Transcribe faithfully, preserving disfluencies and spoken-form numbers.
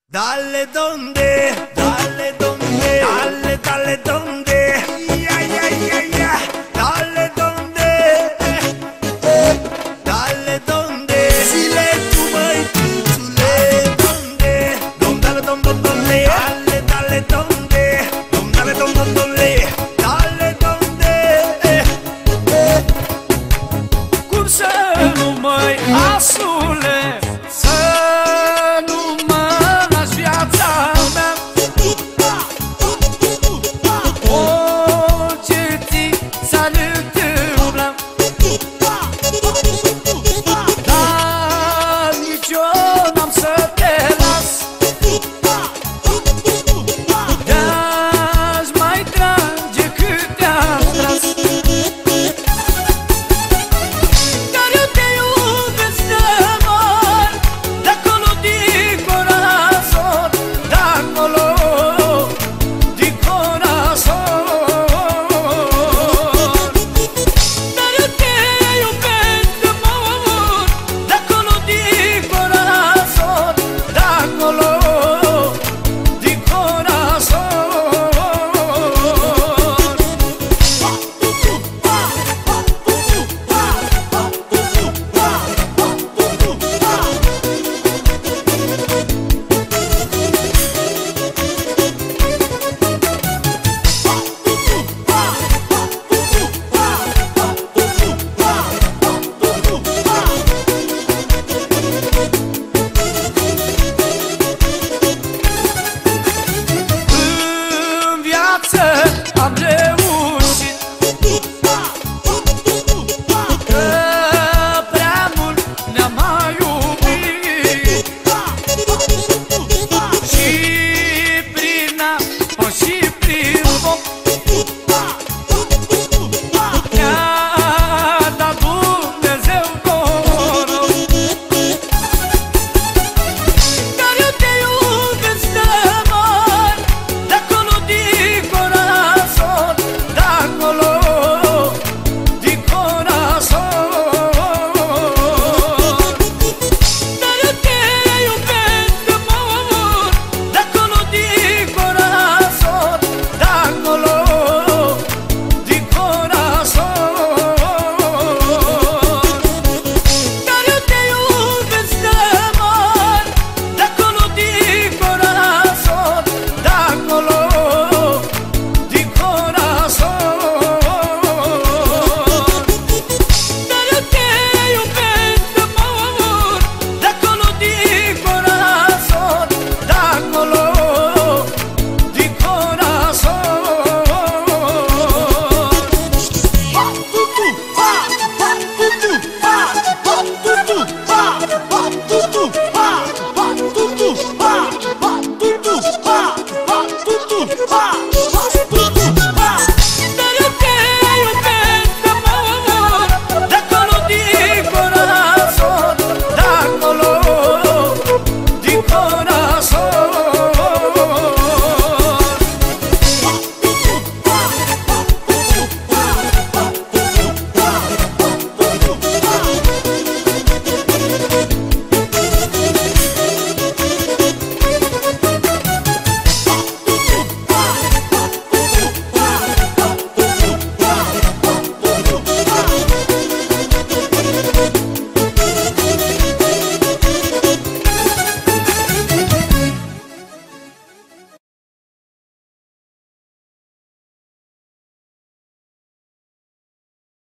Dale donde, dale donde, dale, dale donde, ya, ya, ya, ya, dale donde, eh, dale donde, si le tu mai tu, tu le donde, don dale don don don le, dale dale donde, don dale don don don le, dale donde, eh, eh. Cum să nu mai asule, să nu mă lași viața mea. Orice ți s-ar întâmpla, dar nici eu n-am să te